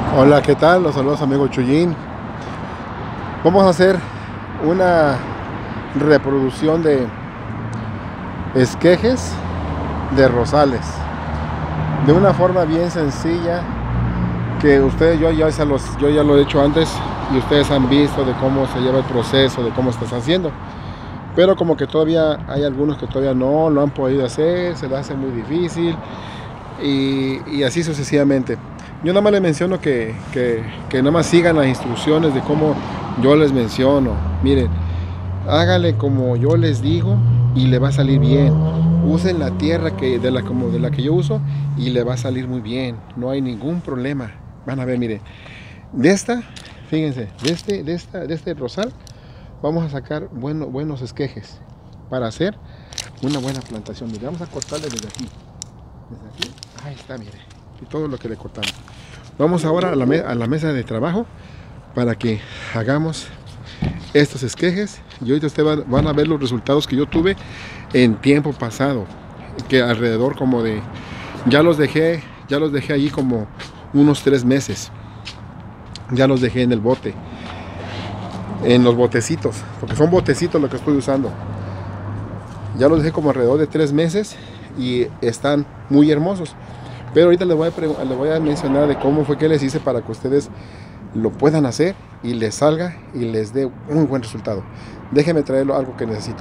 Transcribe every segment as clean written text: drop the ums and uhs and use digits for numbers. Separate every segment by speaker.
Speaker 1: Hola, ¿qué tal? Los saludos amigo Chuyín. Vamos a hacer una reproducción de esquejes de rosales de una forma bien sencilla que ustedes, yo ya lo he hecho antes y ustedes han visto de cómo se lleva el proceso, de cómo estás haciendo. Pero como que todavía hay algunos que todavía no lo han podido hacer, se les hace muy difícil y así sucesivamente. Yo nada más les menciono que nada más sigan las instrucciones de cómo yo les menciono. Miren, háganle como yo les digo y le va a salir bien. Usen la tierra como de la que yo uso y le va a salir muy bien. No hay ningún problema. Van a ver, miren, de esta, fíjense, de este rosal vamos a sacar buenos esquejes para hacer una buena plantación. Mire, vamos a cortarle desde aquí. Desde aquí, ahí está, mire. Y todo lo que le cortamos. Vamos ahora a la mesa de trabajo para que hagamos estos esquejes. Y ahorita ustedes van a ver los resultados que yo tuve en tiempo pasado. Que alrededor como de... Ya los dejé allí como unos 3 meses. Ya los dejé en el bote. En los botecitos. Porque son botecitos lo que estoy usando. Ya los dejé como alrededor de 3 meses. Y están muy hermosos. Pero ahorita les voy a mencionar de cómo fue que les hice para que ustedes lo puedan hacer y les salga y les dé un buen resultado. Déjenme traerlo algo que necesito.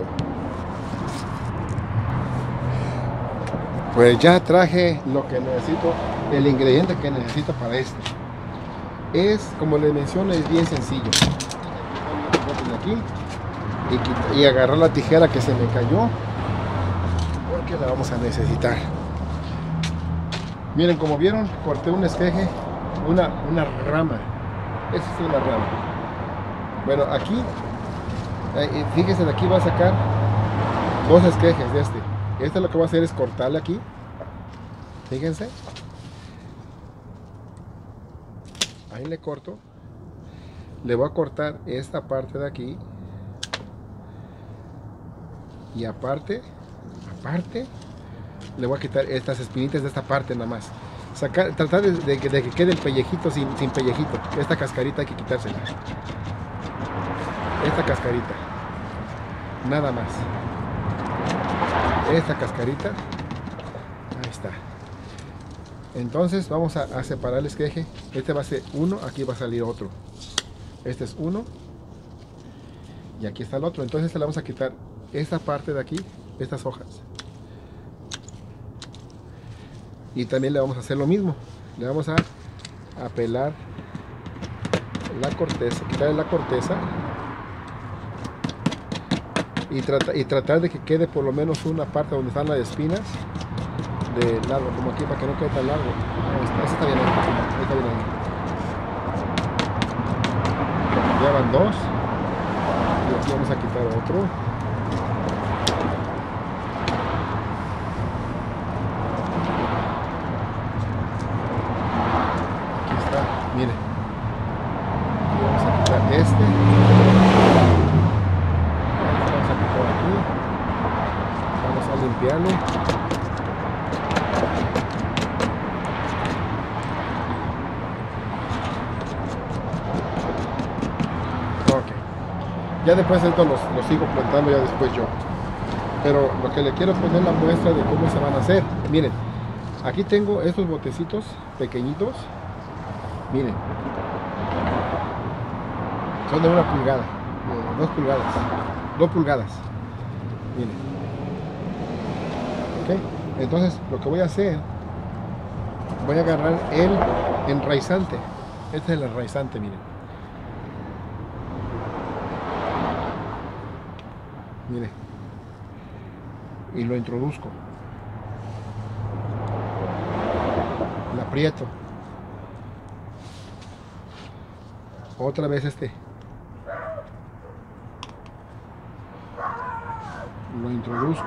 Speaker 1: Pues ya traje lo que necesito, el ingrediente que necesito para esto. Es, como les menciono, es bien sencillo. Aquí y agarrar la tijera que se me cayó, porque la vamos a necesitar. Miren, como vieron, corté un esqueje, una rama. Esta es una rama. Bueno, aquí, fíjense, de aquí va a sacar 2 esquejes de este. Este lo que va a hacer es cortarle aquí. Fíjense. Ahí le corto. Le voy a cortar esta parte de aquí. Y aparte, le voy a quitar estas espinitas de esta parte nada más. Tratar de que quede el pellejito sin pellejito. Esta cascarita hay que quitársela. Esta cascarita. Nada más. Esta cascarita. Ahí está. Entonces vamos a separar el esqueje. Este va a ser uno, aquí va a salir otro. Este es uno. Y aquí está el otro. Entonces le vamos a quitar esta parte de aquí, estas hojas. Y también le vamos a hacer lo mismo. Le vamos a pelar la corteza, quitarle la corteza y tratar de que quede por lo menos una parte donde están las espinas de largo, como aquí, para que no quede tan largo. Este está bien ahí, está bien ahí. Ya van 2 y aquí vamos a quitar otro. Mire, aquí vamos a quitar este. Vamos a quitar aquí. Vamos a limpiarlo. Ok. Ya después esto los sigo plantando ya después yo. Pero lo que le quiero poner la muestra de cómo se van a hacer. Miren, aquí tengo estos botecitos pequeñitos. Miren, son de 1 pulgada, de 2 pulgadas, 2 pulgadas. Miren, ok. Entonces lo que voy a hacer, voy a agarrar el enraizante. Este es el enraizante, miren. Miren, y lo introduzco, lo aprieto. Otra vez este. Lo introduzco.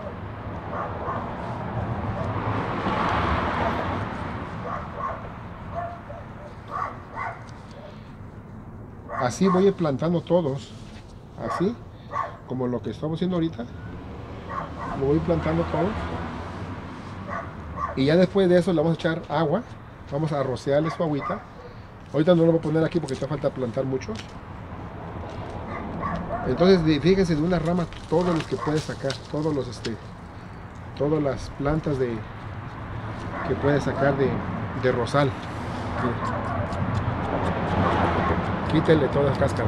Speaker 1: Así voy plantando todos. Así como lo que estamos haciendo ahorita. Lo voy plantando todos. Y ya después de eso le vamos a echar agua. Vamos a rociarle su agüita. Ahorita no lo voy a poner aquí porque te falta plantar muchos. Entonces fíjense, de una rama todos los que puedes sacar, todas las plantas que puedes sacar de rosal. Quítele toda la cáscara.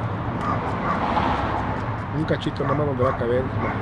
Speaker 1: Un cachito nada más donde va a caber.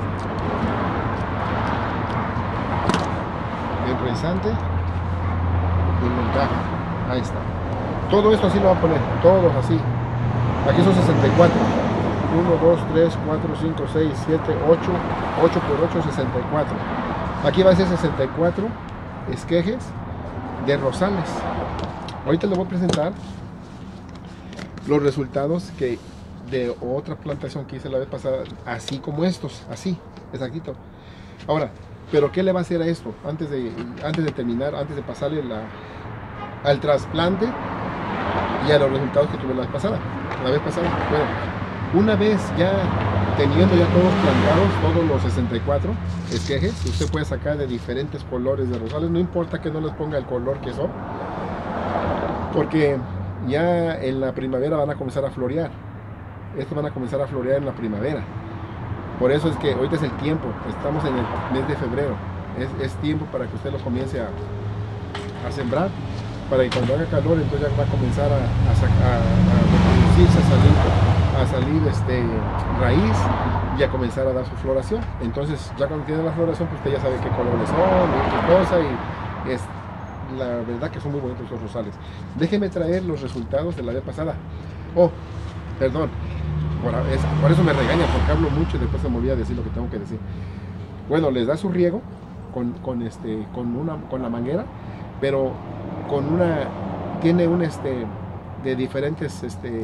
Speaker 1: Enraizante y montaje. Ahí está. Todo esto así lo va a poner, todos así. Aquí son 64. 1, 2, 3, 4, 5, 6, 7, 8. 8 por 8, 64. Aquí va a ser 64 esquejes de rosales. Ahorita les voy a presentar los resultados de otra plantación que hice la vez pasada, así como estos, así, exactito. Ahora, pero ¿qué le va a hacer a esto? Antes de terminar, antes de pasarle al trasplante y a los resultados que tuve la vez pasada. Bueno, una vez ya teniendo ya todos plantados, todos los 64 esquejes, usted puede sacar de diferentes colores de rosales, no importa que no les ponga el color que son, porque ya en la primavera van a comenzar a florear. Estos van a comenzar a florear en la primavera. Por eso es que ahorita es el tiempo, estamos en el mes de febrero, es tiempo para que usted lo comience a sembrar, para que cuando haga calor entonces ya va a comenzar a reproducirse, a salir raíz y a comenzar a dar su floración. Entonces ya cuando tiene la floración pues usted ya sabe qué colores son y qué cosa, y es la verdad que son muy bonitos los rosales. Déjenme traer los resultados de la vez pasada. Oh, perdón, por eso me regaña, porque hablo mucho y después se me olvida decir lo que tengo que decir. Bueno, les da su riego con la manguera, pero tiene un de diferentes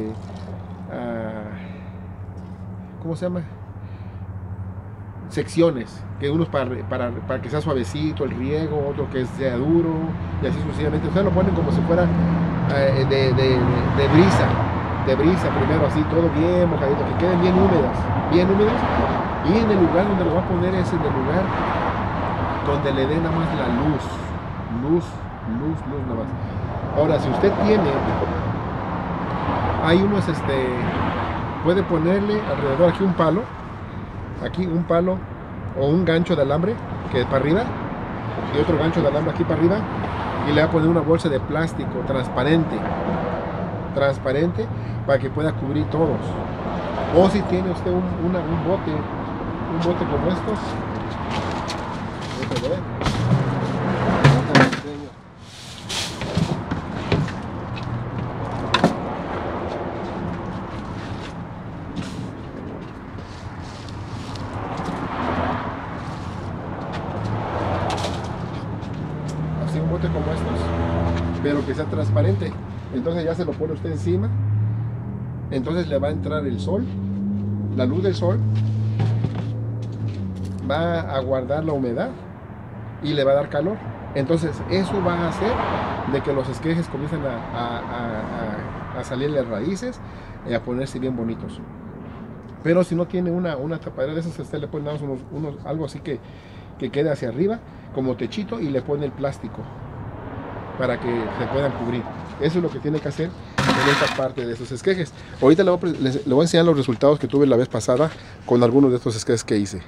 Speaker 1: ¿cómo se llama? Secciones, que unos para que sea suavecito el riego, otro que sea duro, y así sucesivamente. Ustedes lo ponen como si fuera de brisa primero, así todo bien mojadito, que queden bien húmedas, y en el lugar donde lo va a poner es en el lugar donde le dé nada más la luz nada más. Ahora, si usted hay unos puede ponerle alrededor aquí un palo o un gancho de alambre que es para arriba, y otro gancho de alambre aquí para arriba, y le va a poner una bolsa de plástico transparente para que pueda cubrir todos. O si tiene usted un bote como estos, así, un bote como estos, pero que sea transparente. Entonces ya se lo pone usted encima, entonces le va a entrar el sol, la luz del sol va a guardar la humedad y le va a dar calor. Entonces eso va a hacer de que los esquejes comiencen a salirle raíces y a ponerse bien bonitos. Pero si no tiene una tapadera de esas, usted le pone algo así que quede hacia arriba como techito, y le pone el plástico para que se puedan cubrir. Eso es lo que tiene que hacer en esta parte de esos esquejes. Ahorita le voy a enseñar los resultados que tuve la vez pasada con algunos de estos esquejes que hice.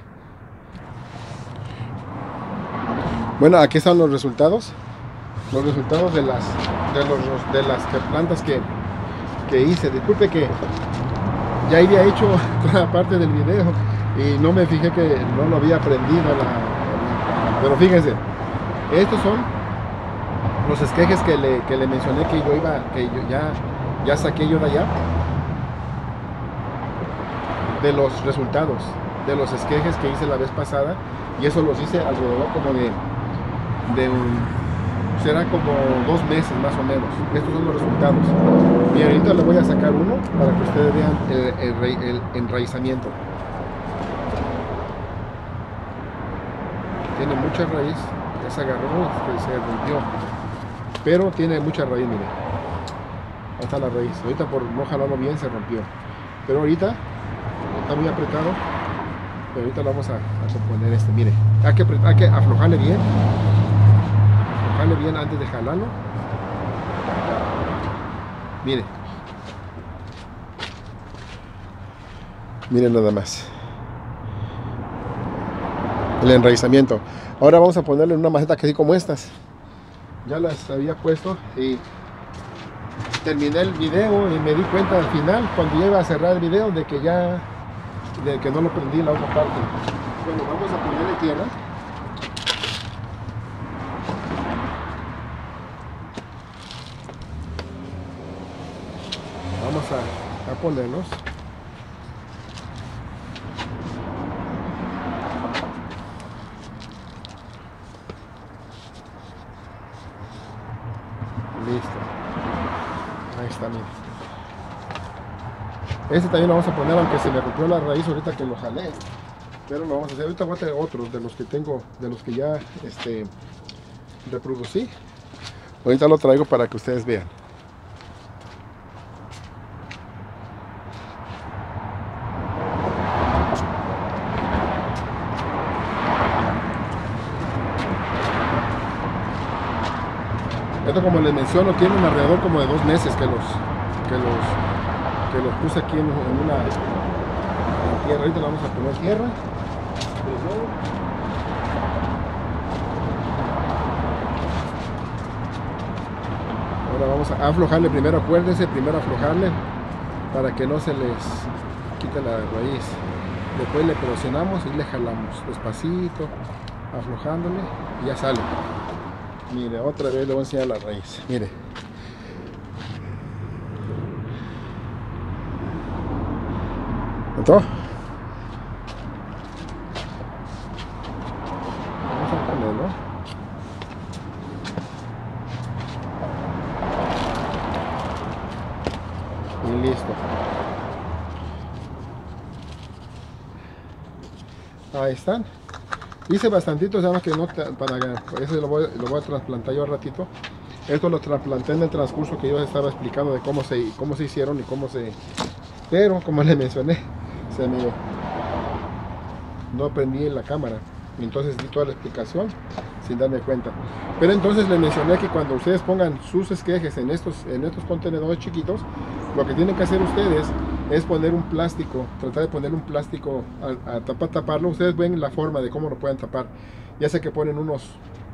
Speaker 1: Bueno, aquí están los resultados de las plantas que hice. Disculpe que ya había hecho toda parte del video y no me fijé que no lo había aprendido, pero fíjense, estos son los esquejes que le mencioné que yo ya saqué yo de allá, de los resultados de los esquejes que hice la vez pasada, y eso los hice alrededor como será como 2 meses más o menos. Estos son los resultados, y ahorita le voy a sacar uno para que ustedes vean el enraizamiento. Tiene mucha raíz, ya se agarró, se rompió, pero tiene mucha raíz, mire. Ahí está la raíz. Ahorita por no jalarlo bien se rompió, pero ahorita está muy apretado. Pero ahorita lo vamos a componer mire. Hay que aflojarle bien antes de jalarlo. Mire. Miren nada más. El enraizamiento. Ahora vamos a ponerle una maceta que así como estas. Ya las había puesto y terminé el video y me di cuenta al final, cuando ya iba a cerrar el video, de que no lo prendí en la otra parte. Bueno, vamos a ponerle tierra. Vamos a ponerlos. Listo. Ahí está, miren. Este también lo vamos a poner, aunque se me rompió la raíz ahorita que lo jalé. Pero lo vamos a hacer. Ahorita voy a tener otros de los que tengo, de los que ya reproducí. Ahorita lo traigo para que ustedes vean. Esto, como les menciono, tiene un alrededor como de 2 meses que los puse aquí en una tierra. Ahorita le vamos a poner tierra. Ahora vamos a aflojarle primero, acuérdense, primero aflojarle para que no se les quite la raíz. Después le presionamos y le jalamos despacito, aflojándole, y ya sale. Mire, otra vez le voy a enseñar la raíz. Mire. ¿Entró? Vamos a ponerlo. Y listo. Ahí están. Hice bastantitos, además que no, para eso lo voy a trasplantar yo al ratito. Esto lo trasplanté en el transcurso que yo estaba explicando de cómo se hicieron y cómo se... Pero, como les mencioné, no prendí en la cámara. Entonces di toda la explicación sin darme cuenta. Pero entonces les mencioné que cuando ustedes pongan sus esquejes en estos contenedores chiquitos, lo que tienen que hacer ustedes es poner un plástico, tratar de poner un plástico a taparlo. Ustedes ven la forma de cómo lo pueden tapar. Ya sé que ponen unos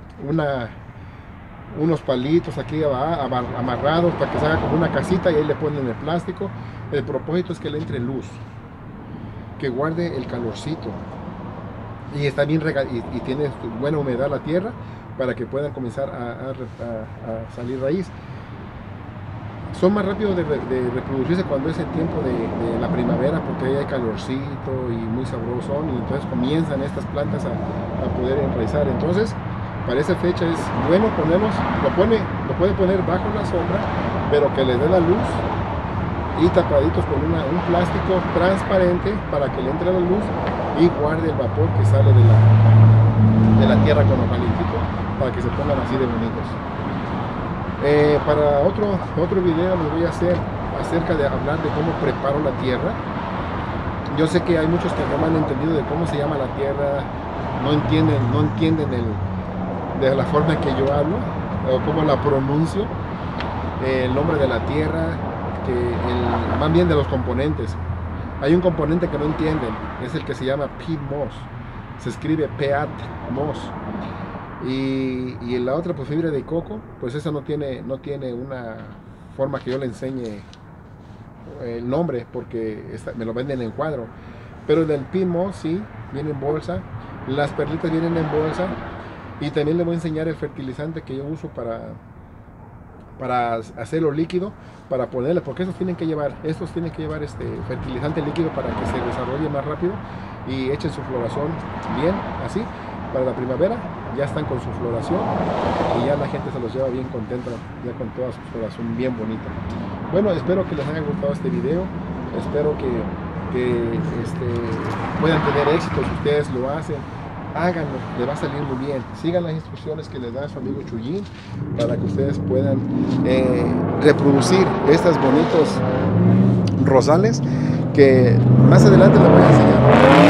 Speaker 1: palitos aquí amarrados para que se haga como una casita, y ahí le ponen el plástico. El propósito es que le entre luz, que guarde el calorcito, y está bien y tiene buena humedad la tierra para que puedan comenzar a salir raíz. Son más rápidos de reproducirse cuando es el tiempo de la primavera, porque ahí hay calorcito y muy sabroso, y entonces comienzan estas plantas a poder enraizar. Entonces, para esa fecha es bueno ponerlos, lo puede poner bajo la sombra, pero que les dé la luz, y tapaditos con un plástico transparente para que le entre la luz y guarde el vapor que sale de la tierra con lo calientito, para que se pongan así de bonitos. Para otro video les voy a hacer acerca de hablar de cómo preparo la tierra. Yo sé que hay muchos que no me han entendido de cómo se llama la tierra, no entienden de la forma en que yo hablo o cómo la pronuncio, el nombre de la tierra, más bien de los componentes. Hay un componente que no entienden, es el que se llama peat moss, se escribe peat moss. Y la otra, pues fibra de coco, pues esa no tiene una forma que yo le enseñe el nombre, porque me lo venden en cuadro. Pero del peat moss sí, viene en bolsa, las perlitas vienen en bolsa, y también le voy a enseñar el fertilizante que yo uso para hacerlo líquido, para ponerle, porque estos tienen que llevar fertilizante líquido para que se desarrolle más rápido y echen su floración bien, así. Para la primavera ya están con su floración y ya la gente se los lleva bien contenta, ya con toda su floración bien bonita. Bueno, espero que les haya gustado este video, espero que puedan tener éxito. Si ustedes lo hacen, háganlo, les va a salir muy bien. Sigan las instrucciones que les da su amigo Chuyín para que ustedes puedan reproducir estos bonitos rosales, que más adelante les voy a enseñar.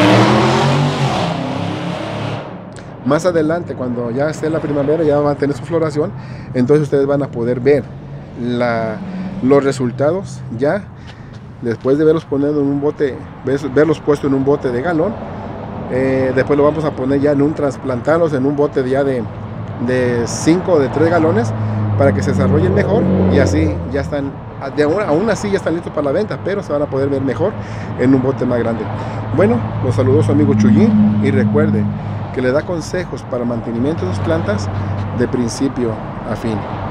Speaker 1: Más adelante, cuando ya esté la primavera, ya van a tener su floración, entonces ustedes van a poder ver los resultados ya después de verlos poniendo en un bote, verlos puestos en un bote de galón. Después lo vamos a poner ya en un trasplantarlos en un bote ya de 5 o de 3 galones para que se desarrollen mejor, y así ya están, aún así ya están listos para la venta, pero se van a poder ver mejor en un bote más grande. Bueno, los saludó su amigo Chuyín, y recuerde que le da consejos para el mantenimiento de sus plantas de principio a fin.